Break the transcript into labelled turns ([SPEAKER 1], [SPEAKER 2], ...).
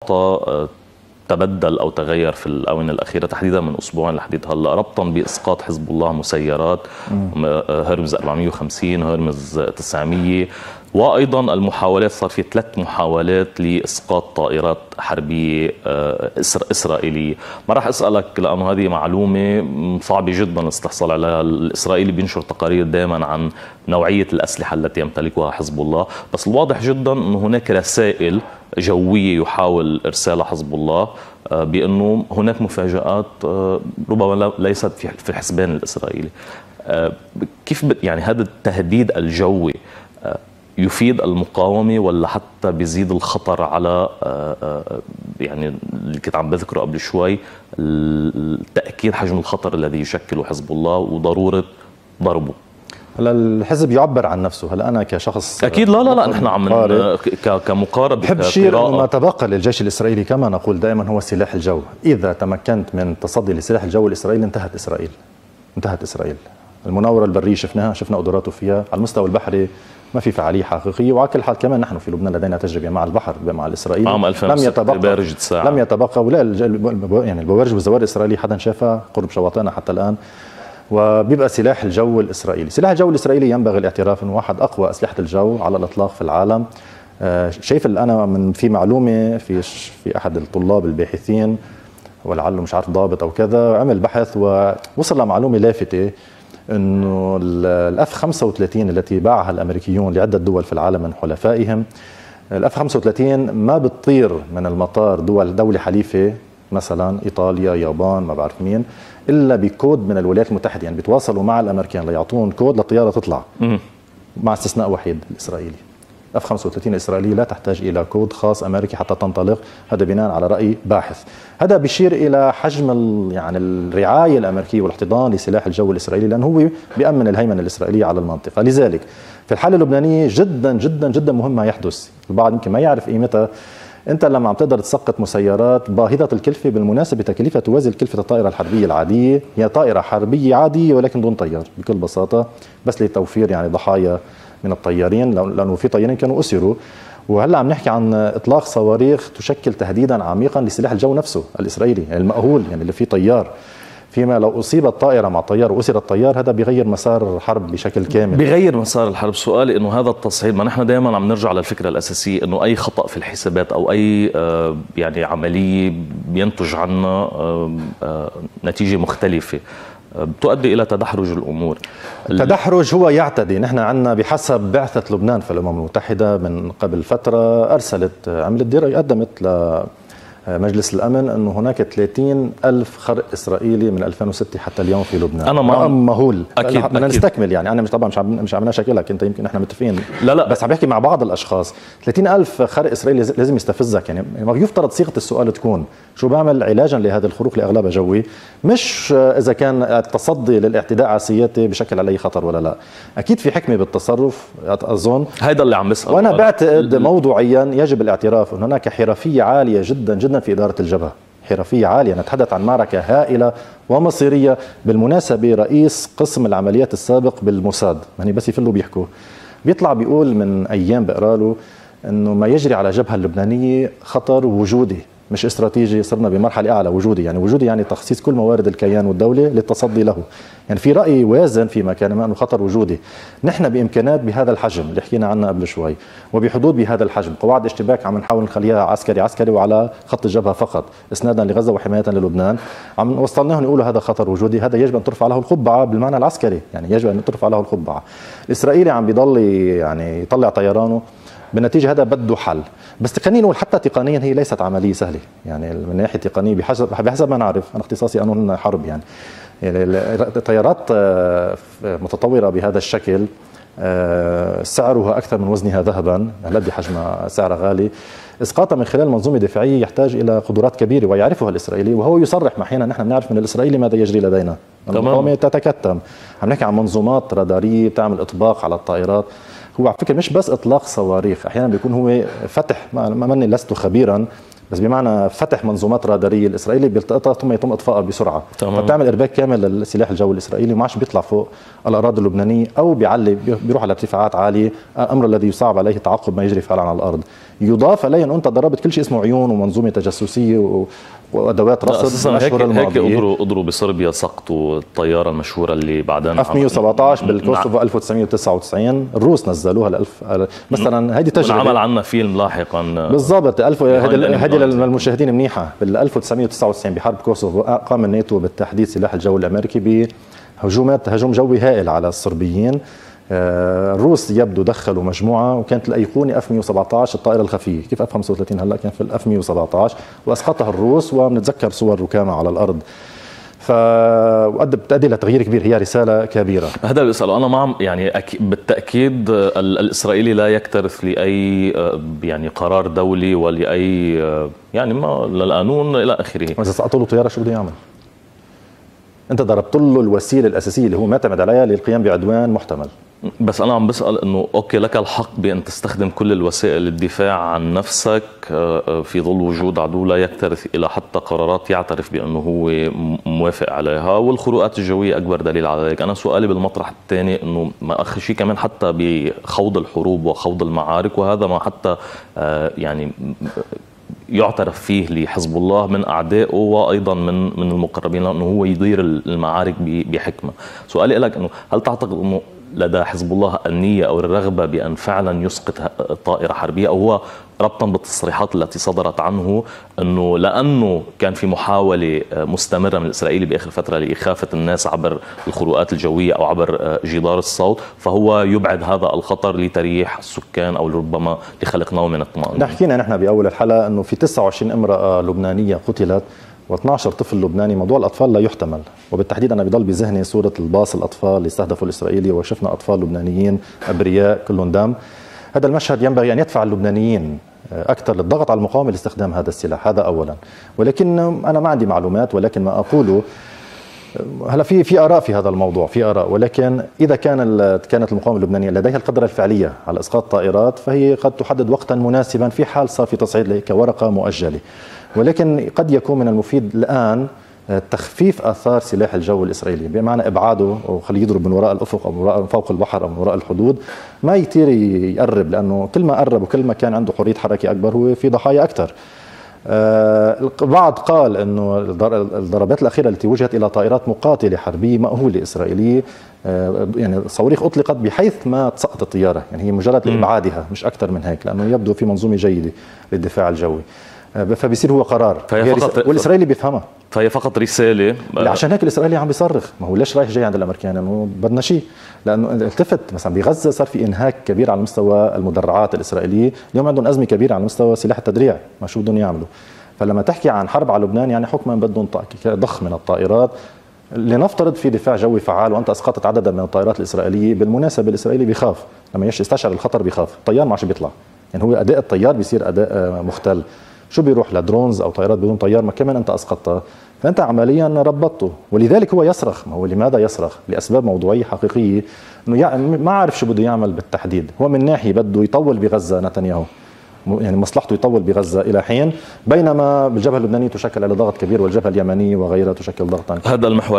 [SPEAKER 1] المعطى تبدل أو تغير في الآونة الأخيرة، تحديدا من أسبوعين لحديد هلا، ربطا بإسقاط حزب الله مسيرات هرمز 450 هرمز 900، وأيضا المحاولات، صار في 3 محاولات لإسقاط طائرات حربية إسرائيلية. ما راح أسألك لأنه هذه معلومة صعبة جدا الاستحصال عليها، الإسرائيلي بينشر تقارير دائما عن نوعية الأسلحة التي يمتلكها حزب الله، بس الواضح جدا أن هناك رسائل جوية يحاول إرسالها حزب الله بأنه هناك مفاجآت ربما ليست في الحسبان الإسرائيلي. كيف يعني هذا التهديد الجوي يفيد المقاومة ولا حتى بيزيد الخطر على يعني اللي كنت عم بذكره قبل شوي، تأكيد حجم الخطر الذي يشكله حزب الله وضرورة ضربه؟
[SPEAKER 2] هلا الحزب يعبر عن نفسه. هلا انا كشخص
[SPEAKER 1] اكيد لا نحن عم كمقارب
[SPEAKER 2] بحب شير ما تبقى للجيش الاسرائيلي كما نقول دائما هو سلاح الجو. اذا تمكنت من التصدي لسلاح الجو الاسرائيلي انتهت اسرائيل. المناوره البريه شفنا قدراته فيها، على المستوى البحري ما في فعاليه حقيقيه، وعلى كل حال كمان نحن في لبنان لدينا تجربه مع البحر مع الاسرائيلي.
[SPEAKER 1] عام 2006
[SPEAKER 2] لم يتبقى ولا يعني البوارج والزوارق الاسرائيليه حدا شافها قرب شواطئنا حتى الان. وبيبقى سلاح الجو الإسرائيلي. سلاح الجو الإسرائيلي ينبغي الاعتراف أنه واحد أقوى أسلحة الجو على الإطلاق في العالم. شايف أنا في معلومة في أحد الطلاب الباحثين ولعله مش عارف ضابط أو كذا، عمل بحث ووصل لمعلومة لافتة أنه الأف 35 التي باعها الأمريكيون لعدة دول في العالم من حلفائهم، الأف 35 ما بتطير من المطار دولة حليفة مثلا إيطاليا، يابان، ما بعرف مين، إلا بكود من الولايات المتحدة. يعني بيتواصلوا مع الأمريكان ليعطون كود للطيارة تطلع، مع استثناء وحيد الإسرائيلي. اف 35 الإسرائيلية لا تحتاج إلى كود خاص أمريكي حتى تنطلق، هذا بناء على رأي باحث. هذا بيشير إلى حجم يعني الرعاية الأمريكية والاحتضان لسلاح الجو الإسرائيلي، لأنه هو بيأمن الهيمنة الإسرائيلية على المنطقة. لذلك في الحالة اللبنانية جدا جدا جدا مهم ما يحدث. البعض يمكن ما يعرف قيمتها. انت لما عم تقدر تسقط مسيرات باهظه الكلفه، بالمناسبه تكلفه توازي كلفه الطائره الحربيه العاديه، هي طائره حربيه عاديه ولكن دون طيار بكل بساطه، بس لتوفير يعني ضحايا من الطيارين، لانه في طيارين كانوا اسروا. وهلا عم نحكي عن اطلاق صواريخ تشكل تهديدا عميقا لسلاح الجو نفسه الاسرائيلي، يعني المأهول، يعني اللي فيه طيار. فيما لو أصيبت طائرة مع طيار وأسر الطيار، هذا بيغير مسار الحرب بشكل كامل.
[SPEAKER 1] بيغير مسار الحرب. سؤالي إنه هذا التصعيد، ما نحن دائما عم نرجع للفكرة الأساسية إنه أي خطأ في الحسابات أو أي يعني عملية بينتج عنها نتيجة مختلفة بتؤدي إلى تدحرج الأمور.
[SPEAKER 2] التدحرج هو يعتدي. نحن عندنا بحسب بعثة لبنان في الأمم المتحدة من قبل فترة عملت دراسة قدمت مجلس الأمن أنه هناك 30,000 خرق إسرائيلي من 2006 حتى اليوم في لبنان.
[SPEAKER 1] أنا
[SPEAKER 2] رقم مهول.
[SPEAKER 1] أكيد
[SPEAKER 2] بدنا نستكمل، يعني أنا طبعا مش عم نشكلك أنت، يمكن إحنا متفقين.
[SPEAKER 1] لا
[SPEAKER 2] بس عم بحكي مع بعض الأشخاص. 30,000 خرق إسرائيلي لازم يستفزك. يعني يفترض صيغة السؤال تكون شو بعمل علاجا لهذا الخروق اللي أغلبها جوي، مش إذا كان التصدي للاعتداء على سيادتي بشكل علي خطر ولا لا. أكيد في حكمة بالتصرف أظن،
[SPEAKER 1] هيدا اللي عم بسأل.
[SPEAKER 2] وأنا بعتقد موضوعيا يجب الاعتراف أن هناك حرفية عالية جدا جدا في إدارة الجبهة، حرفية عالية. نتحدث عن معركة هائلة ومصيرية. بالمناسبة رئيس قسم العمليات السابق بالموساد، يعني بس يفلوا بيحكوا، بيطلع بيقول من أيام بقرأ له أنه ما يجري على الجبهة اللبنانية خطر وجودي مش استراتيجي، صرنا بمرحلة أعلى. وجودي يعني تخصيص كل موارد الكيان والدولة للتصدي له. يعني في رأي وازن في مكان ما أنه خطر وجودي. نحن بإمكانات بهذا الحجم اللي حكينا عنها قبل شوي، وبحدود بهذا الحجم، قواعد اشتباك عم نحاول نخليها عسكري وعلى خط الجبهة فقط، إسنادا لغزة وحماية للبنان. عم وصلناهم يقولوا هذا خطر وجودي، هذا يجب أن ترفع له القبعة بالمعنى العسكري، يعني يجب أن ترفع له القبعة. الإسرائيلي عم بيضل يعني يطلع طيرانه، بالنتيجة هذا بده حل. بس تقنيا وحتى تقنيا هي ليست عملية سهلة، يعني من ناحية تقنية بحسب ما نعرف، أنا اختصاصي قانون حرب، يعني الطيارات متطورة بهذا الشكل سعرها أكثر من وزنها ذهبا، لدي حجمها سعرها غالي. إسقاطها من خلال منظومة دفاعية يحتاج إلى قدرات كبيرة ويعرفها الإسرائيلي، وهو يصرح أحيانا نحن بنعرف من الإسرائيلي ماذا يجري لدينا. المقاومة تتكتم. عم نحكي عن منظومات رادارية بتعمل إطباق على الطائرات. هو على فكرة مش بس إطلاق صواريخ، أحيانا بيكون هو فتح، مني لست خبيرا، بس بمعنى فتح منظومات رادارية الإسرائيلي بيلتقطها ثم يتم إطفائها بسرعة، فبتعمل إرباك كامل للسلاح الجوي الإسرائيلي، وما عادش بيطلع فوق الأراضي اللبنانية أو بيروح على ارتفاعات عالية، أمر الذي يصعب عليه تعقب ما يجري فعلا على الأرض. يضاف عليه انه انت ضربت كل شيء اسمه عيون ومنظومه تجسسيه وادوات رصد
[SPEAKER 1] مشهوره هيك قدروا بصربيا سقطوا الطياره المشهوره اللي بعدين
[SPEAKER 2] في 117 بالكوسوفو 1999 الروس نزلوها مثلا هيدي تجربه
[SPEAKER 1] عمل عنها فيلم لاحقا
[SPEAKER 2] بالضبط. هذه للمشاهدين منيحه. بال 1999 بحرب كوسوفو قام الناتو بالتحديث سلاح الجو الامريكي هجوم جوي هائل على الصربيين. الروس يبدو دخلوا مجموعه وكانت الايقونه اف 117 الطائره الخفيه، كيف اف 35 هلا كان في الاف 117 واسقطها الروس، وبنتذكر صور ركامه على الارض. بتؤدي لتغيير كبير، هي رساله كبيره.
[SPEAKER 1] هذا اللي بساله انا مع يعني بالتاكيد الاسرائيلي لا يكترث لاي يعني قرار دولي ولاي يعني ما للقانون الى اخره.
[SPEAKER 2] اذا سقطوا له طياره شو بده يعمل؟ انت ضربت له الوسيله الاساسيه اللي هو معتمد عليها للقيام بعدوان محتمل.
[SPEAKER 1] بس انا عم بسال انه اوكي لك الحق بان تستخدم كل الوسائل للدفاع عن نفسك في ظل وجود عدو لا يكترث الى حتى قرارات يعترف بانه هو موافق عليها، والخروقات الجويه اكبر دليل على ذلك. انا سؤالي بالمطرح الثاني انه ما اخر شيء كمان حتى بخوض الحروب وخوض المعارك، وهذا ما حتى يعني يعترف فيه لحزب الله من أعدائه وأيضا من المقربين، لأنه هو يدير المعارك بحكمة. سؤالي لك أنه هل تعتقد أنه لدى حزب الله النية أو الرغبة بأن فعلا يسقط طائرة حربية، أو هو ربطا بالتصريحات التي صدرت عنه أنه لأنه كان في محاولة مستمرة من الإسرائيلي بآخر فترة لإخافة الناس عبر الخروقات الجوية أو عبر جدار الصوت، فهو يبعد هذا الخطر لتريح السكان أو ربما لخلق نوع من الطمأنينة؟
[SPEAKER 2] حكينا نحن بأول الحلقة أنه في 29 امرأة لبنانية قتلت و12 طفل لبناني. موضوع الأطفال لا يحتمل، وبالتحديد أنا بضل بذهني صورة الباص الأطفال اللي استهدفوا الإسرائيلي، وشفنا أطفال لبنانيين أبرياء كلهم دم. هذا المشهد ينبغي أن يدفع اللبنانيين أكثر للضغط على المقاومة لاستخدام هذا السلاح، هذا أولا. ولكن أنا ما عندي معلومات، ولكن ما أقوله هلا في آراء في هذا الموضوع، في آراء، ولكن إذا كانت المقاومة اللبنانية لديها القدرة الفعلية على إسقاط طائرات، فهي قد تحدد وقتا مناسبا في حال صار في تصعيد كورقة مؤجلة. ولكن قد يكون من المفيد الآن تخفيف آثار سلاح الجو الإسرائيلي، بمعنى إبعاده وخليه يضرب من وراء الأفق أو من وراء فوق البحر أو من وراء الحدود، ما يطير يقرب، لأنه كل ما قرب وكل ما كان عنده حرية حركة أكبر هو في ضحايا أكثر. البعض قال أنه الضربات الأخيرة التي وجهت إلى طائرات مقاتلة حربية مأهولة إسرائيلية، يعني صواريخ أطلقت بحيث ما تسقط الطيارة، يعني هي مجرد لإبعادها مش أكثر من هيك، لأنه يبدو في منظومة جيدة للدفاع الجوي، فبيصير هو قرار والإسرائيلي بيفهمها.
[SPEAKER 1] فهي فقط رسالة.
[SPEAKER 2] عشان هيك الإسرائيلي عم بيصرخ، ما هو ليش رايح جاي عند الأمريكان؟ إنه بدنا شيء، لأنه التفت مثلا بغزة صار في إنهاك كبير على مستوى المدرعات الإسرائيلية، اليوم عندهم أزمة كبيرة على مستوى سلاح التدريع، ما شو بدهم يعملوا. فلما تحكي عن حرب على لبنان يعني حكما بدهم ضخ من الطائرات، لنفترض في دفاع جوي فعال وأنت أسقطت عددا من الطائرات الإسرائيلية. بالمناسبة الإسرائيلي بيخاف لما يستشعر الخطر، بيخاف. الطيار ما عادش بيطلع، يعني هو أداء الطيار بيصير أداء مختل. شو بيروح لدرونز أو طائرات بدون طيار، ما كمان أنت أسقطتها، فأنت عمليا ربطته. ولذلك هو يصرخ. ما هو لماذا يصرخ؟ لأسباب موضوعية حقيقية، إنه ما عارف شو بده يعمل بالتحديد. هو من ناحية بده يطول بغزة نتنياهو، يعني مصلحته يطول بغزة إلى حين، بينما بالجبهة اللبنانية تشكل على ضغط كبير، والجبهة اليمنية وغيرها تشكل ضغطا.
[SPEAKER 1] هذا المحور